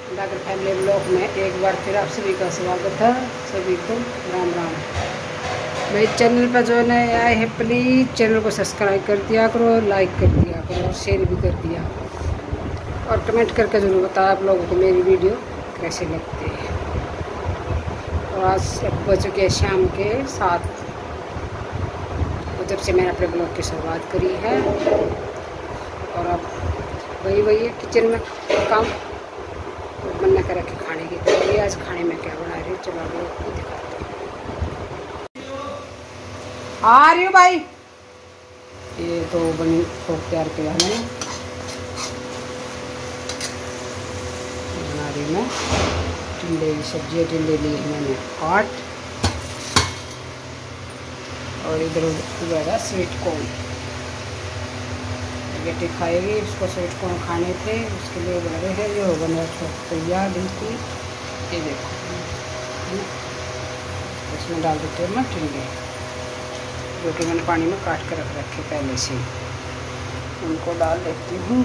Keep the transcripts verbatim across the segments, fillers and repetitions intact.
Dagar family blog में एक बार फिर आप सभी का स्वागत है। सभी को राम राम। मेरे चैनल पर जो नए आए हैं प्लीज़ चैनल को सब्सक्राइब कर दिया करो, लाइक कर दिया करो, शेयर भी कर दिया और कमेंट करके ज़रूर बताया आप लोगों को मेरी वीडियो कैसे लगती है। और आज बज चुके हैं शाम के सात, जब से मैंने अपने ब्लॉग की शुरुआत करी है। और अब वही वही है किचन में काम तो मन न कर के खाने की तैयारी। आज खाने में क्या बना रही हूँ चलो आप लोग को दिखाते हैं। आ रही हूँ भाई। ये तो बनी तो तैयार किया मैंने, बना रही मैं टिंडे की सब्जी। टिंडे लिए मैंने काट और इधर उधर स्वीट कॉर्न। बेटी खाएगी, उसको स्वीट कॉर्न खाने थे, उसके लिए बना रहे हैं। ये बना तैयार बिल्कुल। ये देखो इसमें डाल देते हैं मैं टिंडे, जो कि मैंने पानी में काट कर रख रखे पहले से। उनको डाल देती हूँ।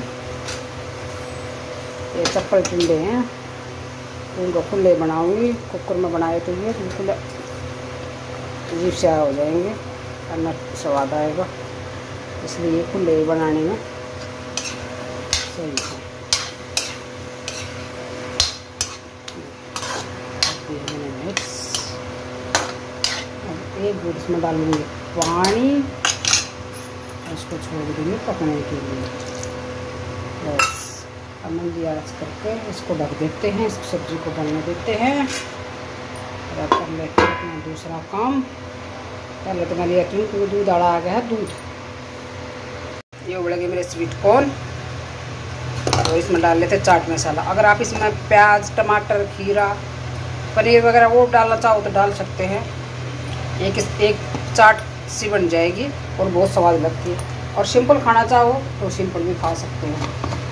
ये चप्पल टिंडे हैं, उनको खुले बनाऊंगी। कुकर में बनाए तो ये बिल्कुल अजीब से हो जाएंगे, खाना स्वाद आएगा, इसलिए खुले ही बनाने में सही है। मैंने मिक्स, अब एक गुड़ इसमें डालूंगी पानी, इसको छोड़ देंगे पकने के लिए। बस अब मंदी आरस करके इसको ढक देते हैं, इस सब्जी को बनने देते हैं। और अब कर लेते हैं अपना दूसरा काम। पहले तो मैं लिया क्योंकि दूध आड़ा आ गया है दूध। ये उबल गए मेरे स्वीट कॉर्न, तो इसमें डाल लेते चाट मसाला। अगर आप इसमें प्याज, टमाटर, खीरा, पनीर वगैरह वो डालना चाहो तो डाल सकते हैं। एक एक चाट सी बन जाएगी और बहुत स्वाद लगती है। और सिंपल खाना चाहो तो सिंपल भी खा सकते हैं।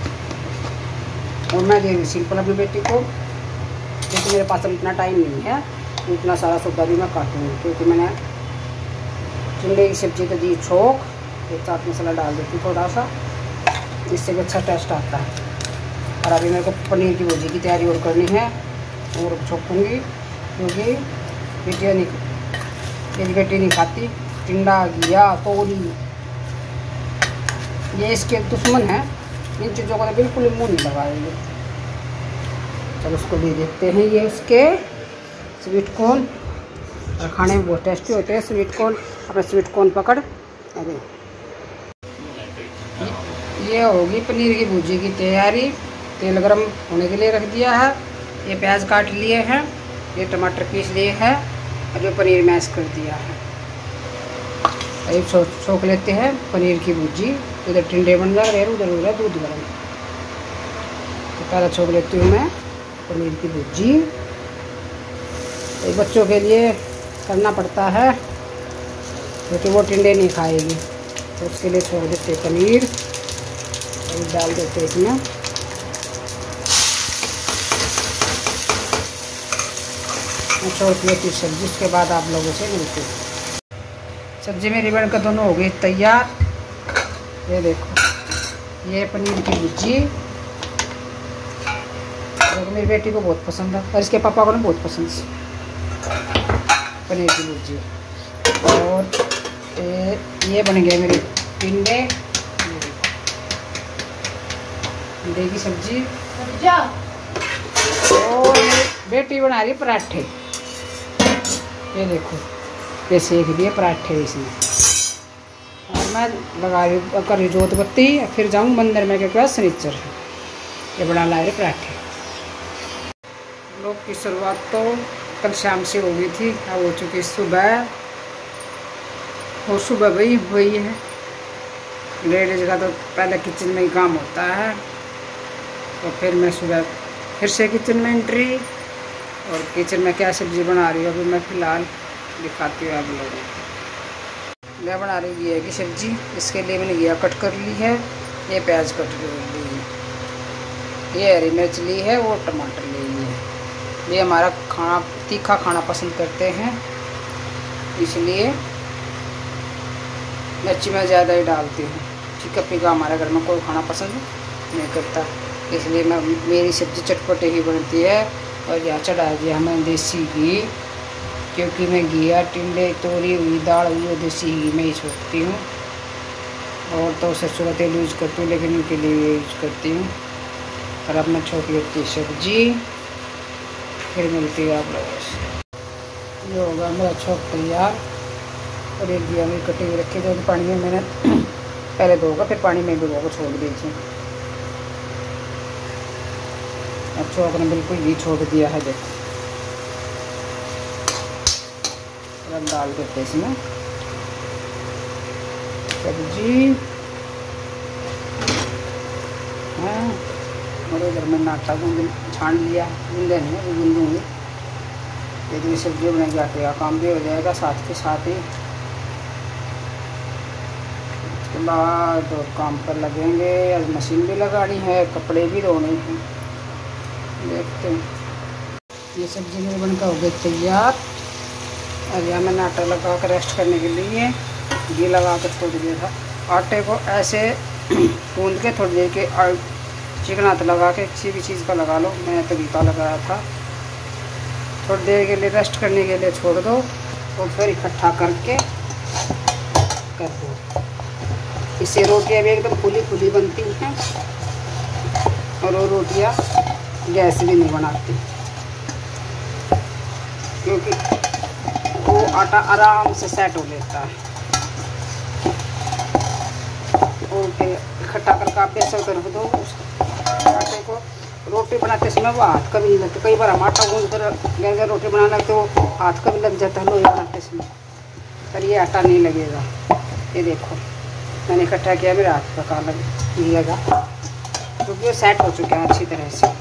और मैं दे रही सिंपल अपनी बेटी को, क्योंकि मेरे पास अब इतना टाइम नहीं है तो इतना सारा सौदा भी मैं काटूँगी। क्योंकि मैंने टिंडे की सब्जी तो दी छोंक, एक चाट मसाला डाल देती थोड़ा सा, जिससे भी अच्छा टेस्ट आता है। और अभी मेरे को पनीर की भुर्जी की तैयारी और करनी है और छोंकूँगी, क्योंकि बेटियाँ नहीं, मेरी बेटी नहीं खाती टिंडा, घिया, तोरी, ये इसके दुश्मन है। इन चीज़ों को तो बिल्कुल ही मुँह नहीं लगाएंगे। चलो उसको दे देते हैं ये उसके स्वीट कॉर्न। और खाने में बहुत टेस्टी होते हैं स्वीट कॉर्न। अपने स्वीट कॉर्न पकड़। अरे ये होगी पनीर की भुर्जी की तैयारी। तेल गरम होने के लिए रख दिया है। ये प्याज काट लिए हैं, ये टमाटर पीस लिए हैं और जो पनीर मैश कर दिया है। एक छोंक लेते हैं पनीर की भुर्जी। उधर टिंडे बन जा रहे हैं, उधर उधर दूध गरम। तो पहला छोंक लेती हूँ मैं पनीर की भुर्जी। तो बच्चों के लिए करना पड़ता है क्योंकि वो टिंडे नहीं खाएगी, तो उसके लिए छोड़ देते पनीर और डाल देते इसमें। मैं छोड़ देती सब्जी, उसके बाद आप लोगों से मिलती हूँ। सब्जी मेरी बनकर दोनों हो गई तैयार। ये देखो ये पनीर की भुर्जी, तो मेरी बेटी को बहुत पसंद है और इसके पापा को ना बहुत पसंद है पनीर की भुर्जी। और ये, ये बन गए मेरे टिंडे, टिंडे की सब्जी। और बेटी बना रही पराठे। ये देखो ये सेक दिए पराठे इसमें। और मैं लगा रही कर रही जोत बत्ती, फिर जाऊँ मंदिर में क्या शनिचर है। ये बना ला रहे पराठे। लोग की शुरुआत तो कल शाम से हो गई थी, अब हो चुकी सुबह। और सुबह वही हुई है। लेडीज का तो पहले किचन में ही काम होता है, तो फिर मैं सुबह फिर से किचन में एंट्री। और किचन में क्या सब्ज़ी बना रही हूँ अभी मैं फ़िलहाल दिखाती हूँ आप लोगों को। मैं बना रही घिया की सब्ज़ी। इसके लिए मैंने घिया कट कर ली है, ये प्याज कट कर ली है, ये हरी मिर्च ली है, वो टमाटर ले लिए। ये हमारा खाना तीखा खाना पसंद करते हैं, इसलिए मिर्ची मैं ज़्यादा ही डालती हूँ। फीका फीका हमारे घर में कोई खाना पसंद नहीं करता। इसलिए मैं मेरी सब्ज़ी चटपटे ही बनती है। और यहाँ चढ़ा दिया हमें देसी घी, क्योंकि मैं घिया टिंडे तोरी हुई दाल हुई वो देसी घी में ही छोड़ती हूँ। और तो सरसों का तेल यूज़ करती हूँ, लेकिन इनके लिए यूज़ करती हूँ। और अब मैं छोड़ लेती सब्जी, फिर मिलती है आप लोगों से। ये होगा मेरा छोंक तैयार। और एक घिया में कटी हुई रखी थी, पानी में मैंने पहले धोगा फिर पानी में भिगो को छोड़ दी थी। अब छोंक ने बिल्कुल घी छोड़ दिया है, देखो। अब डाल देते इसमें सब्जी है। और इधर मैंने आटा गूंद छान लिया, गूंदे नहीं वो गूंदूँगी। यदि सब्जी बनाएगी आटे का काम भी हो जाएगा साथ के साथ ही। उसके बाद और काम पर लगेंगे। आज मशीन भी लगानी है, कपड़े भी धोने हैं। देखते हैं। ये सब्जी मेरी बनकर हो गई तैयार। और यहाँ मैंने आटा लगा कर रेस्ट करने के लिए घी लगा कर छोड़ दिया था। आटे को ऐसे गूंद के थोड़ी देर के चिकन हाथ लगा के किसी भी चीज़ का लगा लो, मैंने तो घी का लगाया था। थोड़ी देर के लिए रेस्ट करने के लिए छोड़ दो और फिर इकट्ठा करके कर दो। इससे रोटियाँ भी एकदम फूली फूली बनती हैं और वो रोटियाँ गैस भी नहीं बनाती, क्योंकि वो आटा आराम से सेट हो लेता है। और फिर इकट्ठा करके आप ऐसा कर दो आटे को। रोटी बनाते समय वो हाथ कभी नहीं लगता। कई बार हम आटा गूंद कर घर घर रोटी बनाना लगते वो हाथ कभी लग जाता है लोई बनाते समय, पर ये आटा नहीं लगेगा। ये देखो मैंने इकट्ठा किया, मेरे हाथ का काला नहीं लगा, क्योंकि वो सेट हो चुका है अच्छी तरह से।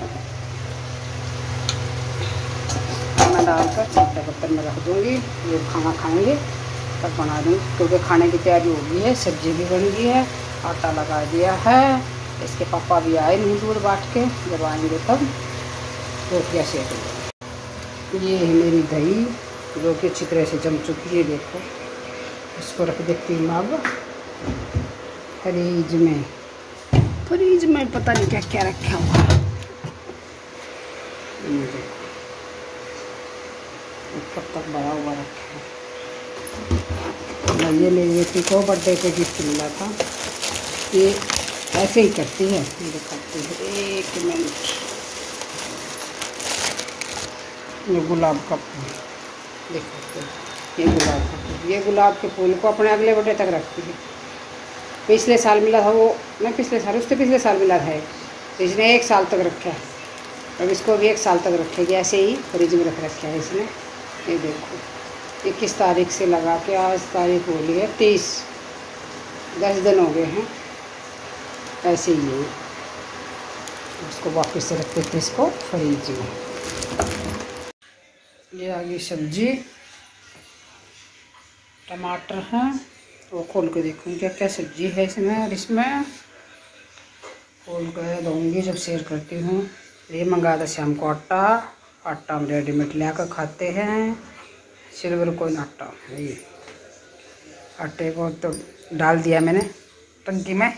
मैं डालकर छोटे बर्तन में रख दूँगी। ये खाना खाएंगे तब बना दूँगी, क्योंकि खाने की तैयारी हो गई है। सब्जी भी बन गई है, आटा लगा दिया है। इसके पापा भी आए नहीं दूर बाट के, जब आएंगे तब रोटियाँ सेक देंगे। ये है मेरी दही जो कि अच्छी तरह से जम चुकी है। देखो इसको रख देती हूँ अब फ्रीज में। फ्रीज में पता नहीं क्या क्या रखा हुआ है। ये देखो कब तक भरा हुआ रखा है। ये मेरी बेटी को बर्थडे पे गिफ्ट मिला था। ये ऐसे ही करती है, मैं दिखाती हूँ एक मिनट। ये गुलाब का फूल देखो, ये गुलाब का फूल, ये गुलाब के फूल को अपने अगले बर्थडे तक रखती है। पिछले साल मिला था वो, नहीं पिछले साल उससे पिछले साल मिला था, तो इसने एक साल तक रखा है। अब इसको भी एक साल तक रखेगी, ऐसे ही फ्रिज में रख रखा है इसने। ये देखो इक्कीस तारीख से लगा के आज तारीख हो रही है तीस, दस दिन हो गए हैं ऐसे ही है। उसको वापस से रख देते इसको फ्रिज में। ये आ गई सब्जी, टमाटर हैं, वो खोल के देखूँगी क्या क्या सब्जी है इसमें। और इसमें खोल कर दूँगी जब शेयर करती हूँ। ये मंगाया था शाम को आटा, आटा हम रेडीमेड ला कर खाते हैं, सिल्वर कोई आटा है। ये आटे को तो डाल दिया मैंने टंकी में,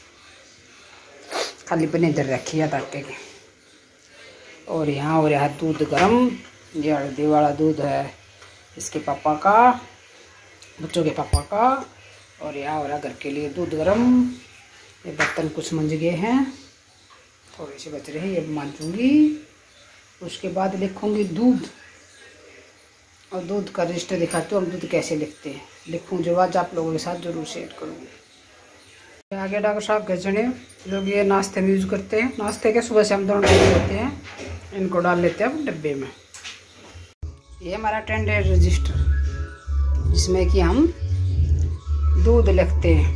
खाली पनी इधर रखी है आटे की। और यहाँ और यहाँ दूध गरम, ये हल्दी वाला दूध है इसके पापा का, बच्चों के पापा का। और यहाँ हो रहा घर के लिए दूध गरम। ये बर्तन कुछ मंज गए हैं, थोड़े से बच रहे हैं, ये मांजूंगी। उसके बाद लिखूंगी दूध, और दूध का रजिस्टर दिखाती हूँ हम दूध कैसे लिखते हैं। लिखूँ जो आज आप लोगों के साथ जरूर शेयर करूँगी। आगे डॉक्टर साहब गजने लोग ये नाश्ते में यूज़ करते हैं, नाश्ते के सुबह से हम दोनों टाइम करते हैं। इनको डाल लेते हैं अब डब्बे में। ये हमारा टेंडर रजिस्टर, जिसमें कि हम दूध लिखते हैं,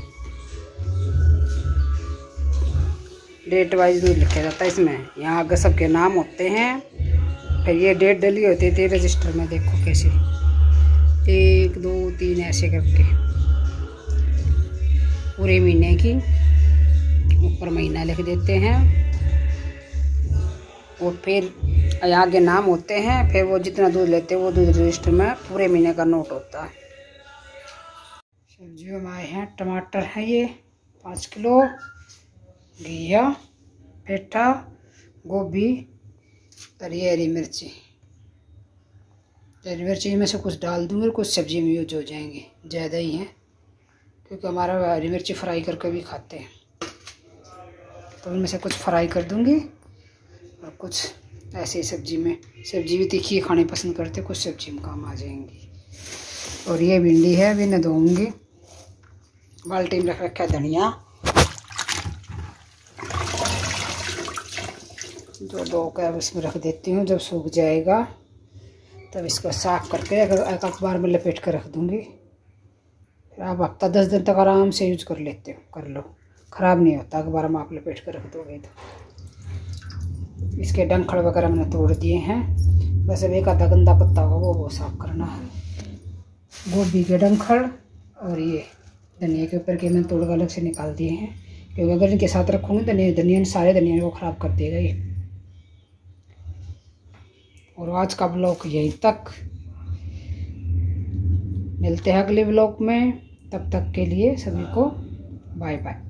डेट वाइज दूध लिखा जाता है इसमें। यहाँ आगे सबके नाम होते हैं, फिर ये डेट डली होती थी रजिस्टर में। देखो कैसे एक दो तीन ऐसे करके पूरे महीने की ऊपर महीना लिख देते हैं। और फिर आगे नाम होते हैं, फिर वो जितना दूध लेते हैं वो दूध रजिस्टर में पूरे महीने का नोट होता है। सब्जियों में आए हैं टमाटर है ये पाँच किलो, घिया पेठा, गोभी और ये हरी मिर्ची। हरी मिर्ची में से कुछ डाल दूँगी, कुछ सब्जी में यूज हो जाएंगी, ज़्यादा ही हैं क्योंकि हमारा हरी मिर्ची फ्राई करके भी खाते हैं। तो उनमें से कुछ फ्राई कर दूँगी और कुछ ऐसे सब्जी में, सब्जी भी तीखी खाने पसंद करते, कुछ सब्जी में काम आ जाएंगी। और ये भिंडी है, अभी न धोऊँगी। बाल्टी में रख रखा है धनिया, जो धो कर उसमें रख देती हूँ। जब सूख जाएगा तब इसको साफ करके अगर एक अखबार में लपेट कर रख दूँगी। फिर आप हफ्ता दस दिन तक आराम से यूज कर लेते हो, कर लो, ख़राब नहीं होता अखबार में आप लपेट कर रख दोगे तो। इसके डंखल वगैरह मैंने तोड़ दिए हैं, बस अब एक आधा गंदा पत्ता होगा वो वो साफ करना है। गोभी के डंखल और ये धनिया के ऊपर के मैंने तोड़ कर अलग से निकाल दिए हैं, क्योंकि अगर इनके साथ रखूँगी धनिया धनिया सारे धनिया को ख़राब कर देगा ये। और आज का ब्लॉग यहीं तक, मिलते हैं अगले ब्लॉग में। तब तक के लिए सभी को बाय बाय।